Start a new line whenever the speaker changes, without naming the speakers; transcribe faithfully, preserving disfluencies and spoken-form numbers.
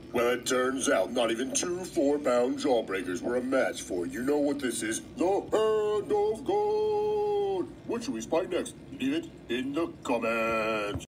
Well, it turns out not even two four-pound jawbreakers were a match for you know what this is. The Hand of God! What should we spy next? Leave it in the comments.